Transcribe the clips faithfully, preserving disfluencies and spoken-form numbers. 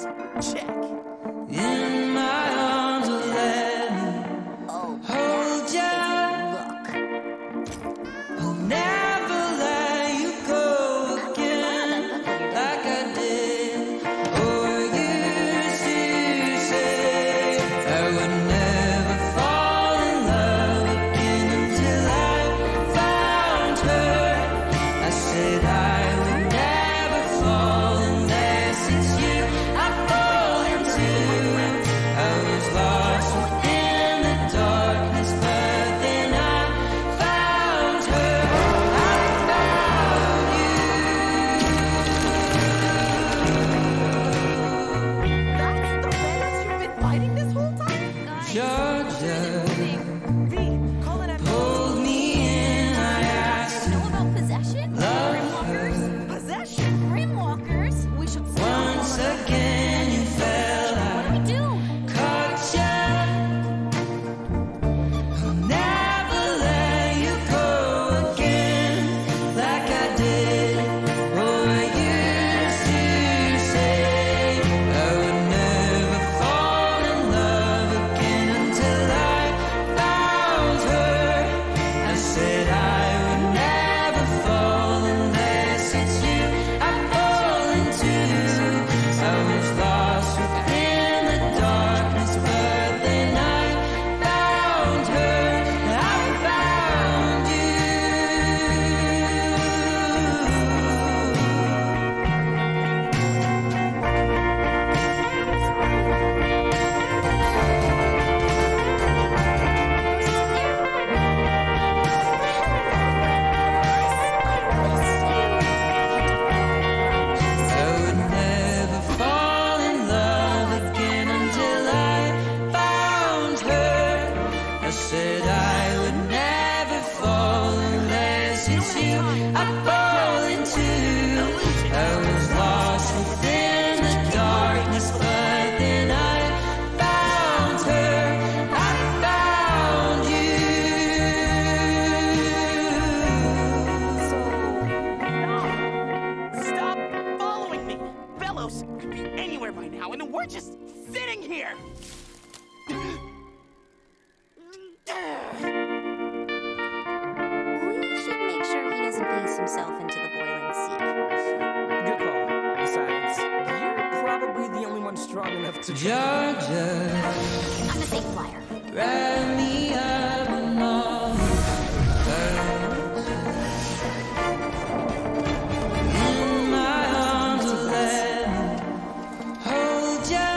Check. In my arms, will let me hold ya. I'll never let you go again like I did. Or used to say I would never fall in love again until I found her. I said I would never fall unless it's you I fall into. I was lost within the darkness, but then I found her. I found you. That's the Velas you've been fighting this whole time? Georgia V, call it a pulled me in. I asked Know about possession? Love Grimwalkers? possession. Grimwalkers? We should stop. once again. You fell What out. do we do? Caught ya. I'll never let you go again like I did. Oh, I used to say I would never fall in love again until I found her. I said I would never fall unless it's you I fall into. I was lost within the darkness, but then I found her. I found you. I would never fall in love again until I found her. I said I would never fall unless it's you I fall into. I was lost within the darkness, but then I found her. I found you. Stop following me! Velos could be anywhere by now, and we're just sitting here! We should make sure he doesn't pace himself into the boiling sea. Good call. Besides, you're probably the only one strong enough to. Georgia, I'm a safe flyer. wrap me up in all your pearls. In my arms, will let me hold ya.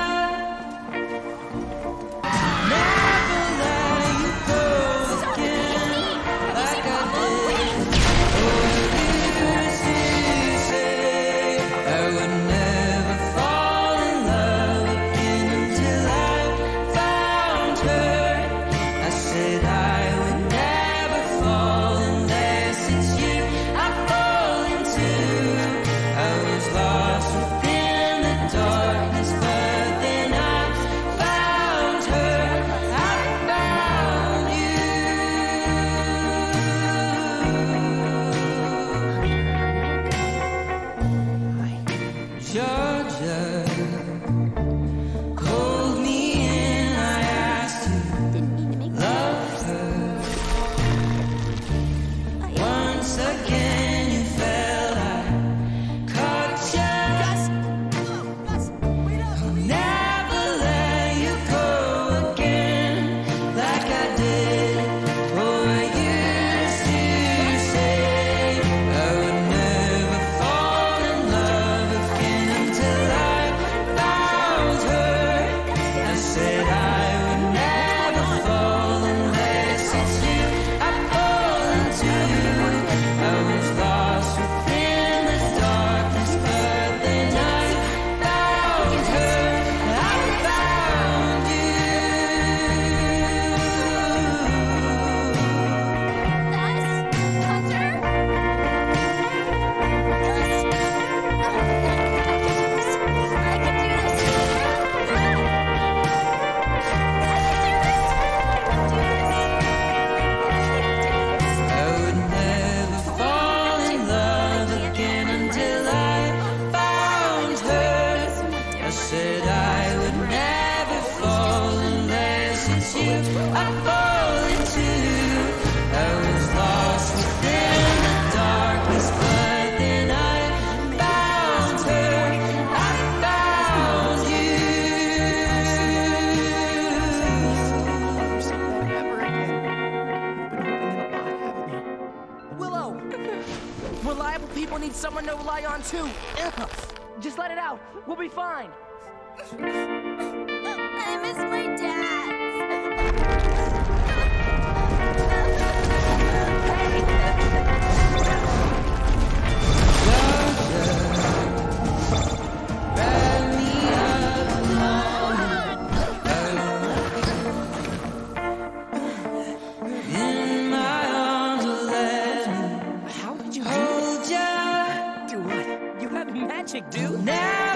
Never let you go again like I did. Oh, I used to say I would never fall in love again until I found her. I said I would never fall unless it's you I fall into. I was lost within the darkness, but then I found her. I found you. Georgia called me in. I asked you Didn't mean to make love her. Once again you fell. I caught ya. I'll never let you go again like I did. Oh, I used to say I would never fall in love again until I fall into. I was lost within the darkness, but then I found her. I found you. Never say that ever again. You've been hoping in a lot, haven't you? Willow! Reliable people need someone to rely on too. Just let it out. We'll be fine. I miss my dad. In my arms, let me How did you hold ya. do what? You have magic, dude. Now